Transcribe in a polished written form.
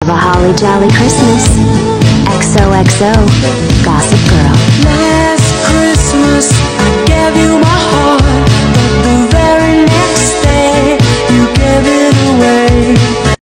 a holly jolly Christmas. XOXO, Gossip Girl. Last Christmas